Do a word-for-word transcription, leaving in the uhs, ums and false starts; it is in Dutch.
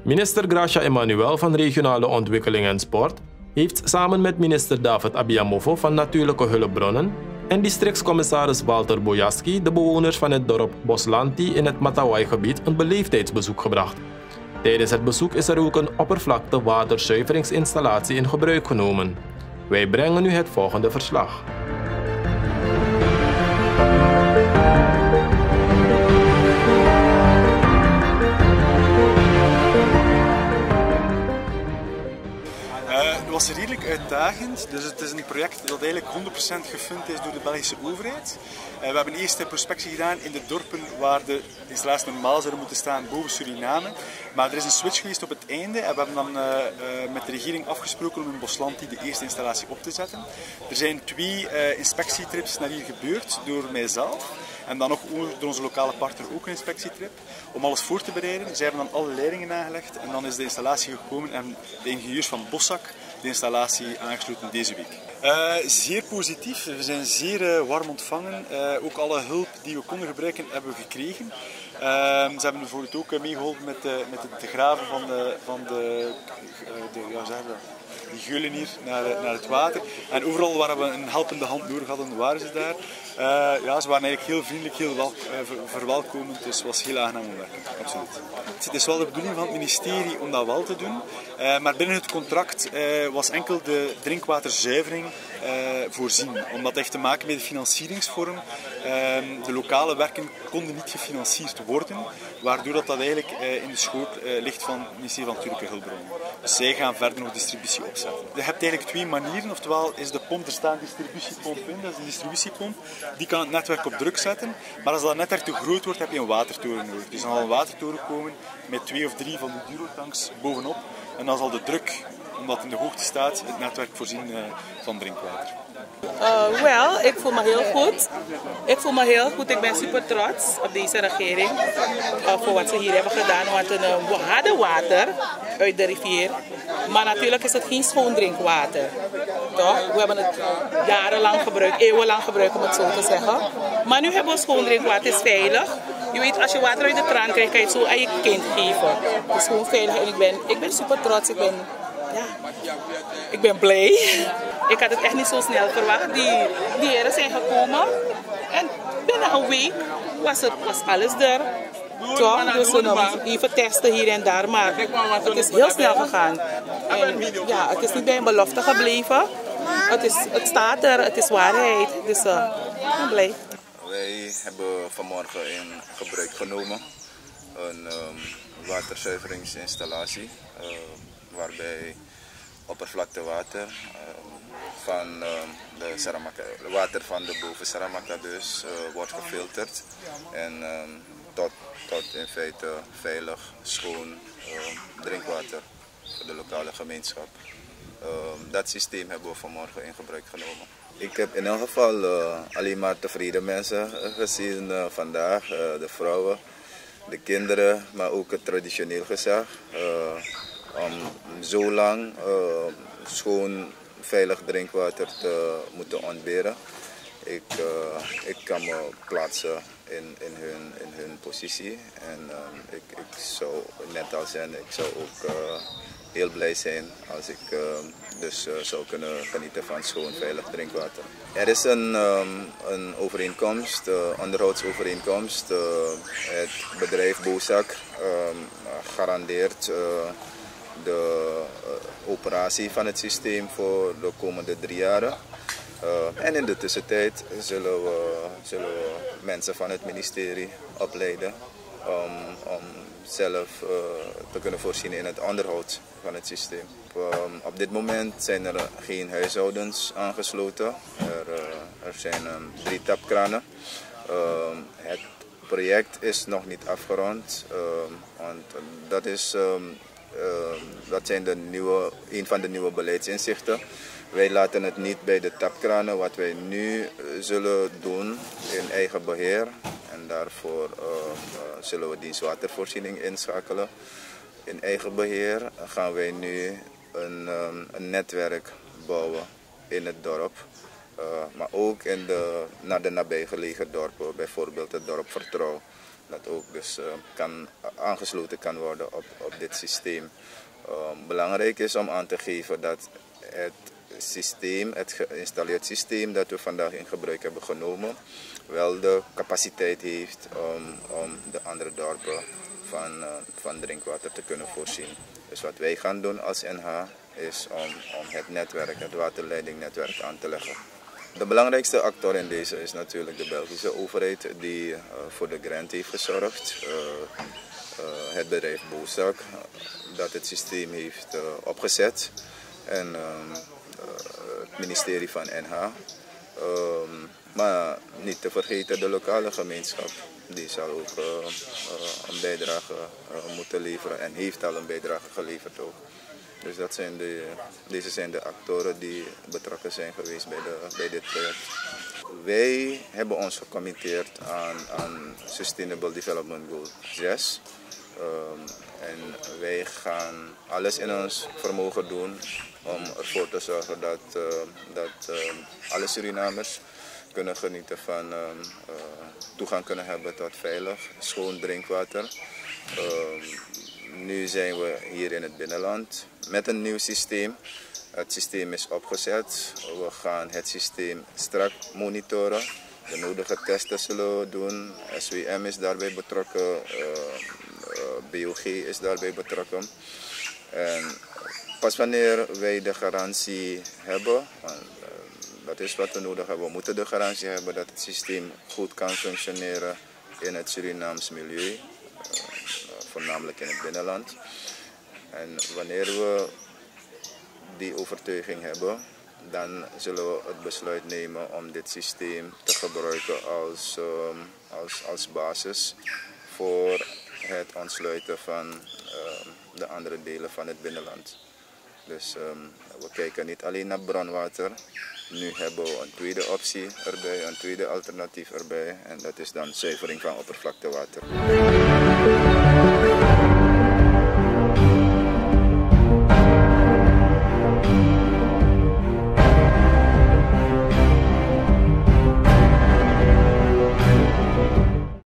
Minister Gracia Emmanuel van Regionale Ontwikkeling en Sport heeft samen met minister David Abiamofo van Natuurlijke Hulpbronnen en districtscommissaris Walter Bojaski de bewoners van het dorp Boslanti in het Matawai-gebied een beleefdheidsbezoek gebracht. Tijdens het bezoek is er ook een oppervlakte waterzuiveringsinstallatie in gebruik genomen. Wij brengen u het volgende verslag. Het was redelijk uitdagend, dus het is een project dat eigenlijk honderd procent gefund is door de Belgische overheid. We hebben eerst een prospectie gedaan in de dorpen waar de installaties normaal zouden moeten staan boven Suriname. Maar er is een switch geweest op het einde en we hebben dan uh, uh, met de regering afgesproken om in Boslanti de eerste installatie op te zetten. Er zijn twee uh, inspectietrips naar hier gebeurd door mijzelf. En dan nog door onze lokale partner ook een inspectietrip. Om alles voor te bereiden. Zij hebben dan alle leidingen aangelegd en dan is de installatie gekomen en de ingenieurs van Bossak de installatie aangesloten deze week. Uh, zeer positief, we zijn zeer uh, warm ontvangen. Uh, ook alle hulp die we konden gebruiken hebben we gekregen. Uh, ze hebben bijvoorbeeld ook uh, meegeholpen met, uh, met het te graven van de, van de, uh, de ja, zeggen we, die geulen hier naar, naar het water. En overal waar we een helpende hand nodig hadden, waren ze daar. Uh, ja, ze waren eigenlijk heel vriendelijk, heel wel, uh, verwelkomend, dus het was heel aangenaam om te werken, absoluut. Het is wel de bedoeling van het ministerie om dat wel te doen, uh, maar binnen het contract uh, was enkel de drinkwaterzuivering uh, voorzien. Om dat echt te maken met de financieringsvorm. Uh, de lokale werken konden niet gefinancierd worden, waardoor dat, dat eigenlijk uh, in de schoot uh, ligt van het ministerie van Natuurlijke Hulpbronnen. Dus zij gaan verder nog distributie opzetten. Je hebt eigenlijk twee manieren, oftewel is de pomp, er staat een distributiepomp in, dat is een distributiepomp. Die kan het netwerk op druk zetten, maar als dat netwerk te groot wordt, heb je een watertoren nodig. Dus dan zal een watertoren komen met twee of drie van die durotanks bovenop. En dan zal de druk, omdat het in de hoogte staat, het netwerk voorzien uh, van drinkwater. Uh, Wel, ik voel me heel goed. Ik voel me heel goed. Ik ben super trots op deze regering uh, voor wat ze hier hebben gedaan. Want uh, we hadden water uit de rivier, maar natuurlijk is het geen schoon drinkwater. Toch? We hebben het jarenlang gebruikt, eeuwenlang gebruikt om het zo te zeggen. Maar nu hebben we schoon drinkwater, het is veilig. Je weet, als je water uit de kraan krijgt, kan je het zo aan je kind geven. Het is gewoon veilig en ik ben, ik ben super trots. Ik ben, ja, ik ben blij. Ik had het echt niet zo snel verwacht. Die, die heren zijn gekomen en binnen een week was, het, was alles er. Toch? Dus we um, even testen hier en daar, maar het is heel snel gegaan. En, ja, het is niet bij een belofte gebleven. Het, is, het staat er, het is waarheid. Dus uh, ik ben blij. Wij hebben vanmorgen in gebruik genomen een um, waterzuiveringsinstallatie uh, waarbij oppervlaktewater uh, van uh, de Saramacca, water van de boven Saramacca dus uh, wordt gefilterd en um, tot, tot in feite veilig, schoon uh, drinkwater voor de lokale gemeenschap. Uh, dat systeem hebben we vanmorgen in gebruik genomen. Ik heb in elk geval uh, alleen maar tevreden mensen gezien uh, vandaag, uh, de vrouwen, de kinderen, maar ook het traditioneel gezag. Uh, om zo lang uh, schoon, veilig drinkwater te moeten ontberen. Ik, uh, ik kan me plaatsen in, in, hun, in hun positie en uh, ik, ik zou net als hen, ik zou ook uh, heel blij zijn als ik uh, dus uh, zou kunnen genieten van schoon, veilig drinkwater. Er is een, um, een overeenkomst, uh, onderhoudsovereenkomst. Uh, het bedrijf Bossak um, garandeert uh, de uh, operatie van het systeem voor de komende drie jaren. Uh, en in de tussentijd zullen we, zullen we mensen van het ministerie opleiden um, om zelf uh, te kunnen voorzien in het onderhoud van het systeem. Um, op dit moment zijn er geen huishoudens aangesloten. Er, uh, er zijn um, drie tapkranen. Um, het project is nog niet afgerond, um, want dat, is, um, um, dat zijn de nieuwe, een van de nieuwe beleidsinzichten. Wij laten het niet bij de tapkranen. Wat wij nu uh, zullen doen in eigen beheer. En daarvoor uh, uh, zullen we dienstwatervoorziening inschakelen. In eigen beheer gaan wij nu een, um, een netwerk bouwen in het dorp. Uh, maar ook in de, naar de nabijgelegen dorpen, bijvoorbeeld het dorp Vertrouw. dat ook dus uh, kan, aangesloten kan worden op, op dit systeem. Um, belangrijk is om aan te geven dat het systeem, het geïnstalleerd systeem dat we vandaag in gebruik hebben genomen, wel de capaciteit heeft om, om de andere dorpen van, uh, van drinkwater te kunnen voorzien. Dus wat wij gaan doen als N H is om, om het netwerk, het waterleidingnetwerk aan te leggen. De belangrijkste actor in deze is natuurlijk de Belgische overheid die uh, voor de grant heeft gezorgd. Uh, uh, het bedrijf Bozak dat het systeem heeft uh, opgezet en uh, het ministerie van N H. Uh, maar niet te vergeten de lokale gemeenschap. Die zal ook uh, uh, een bijdrage uh, moeten leveren en heeft al een bijdrage geleverd ook. Dus dat zijn de, deze zijn de actoren die betrokken zijn geweest bij, de, bij dit project. Wij hebben ons gecommitteerd aan, aan Sustainable Development Goal zes. Um, en wij gaan alles in ons vermogen doen om ervoor te zorgen dat, uh, dat uh, alle Surinamers kunnen genieten van uh, uh, toegang kunnen hebben tot veilig, schoon drinkwater. Uh, nu zijn we hier in het binnenland met een nieuw systeem. Het systeem is opgezet. We gaan het systeem strak monitoren. De nodige testen zullen we doen. S W M is daarbij betrokken. Uh, uh, B O G is daarbij betrokken. En pas wanneer wij de garantie hebben, uh, dat is wat we nodig hebben. We moeten de garantie hebben dat het systeem goed kan functioneren in het Surinaams milieu. Uh, voornamelijk in het binnenland. En wanneer we die overtuiging hebben, dan zullen we het besluit nemen om dit systeem te gebruiken als, um, als, als basis voor het ontsluiten van um, de andere delen van het binnenland. Dus um, we kijken niet alleen naar bronwater. Nu hebben we een tweede optie erbij, een tweede alternatief erbij. En dat is dan zuivering van oppervlaktewater.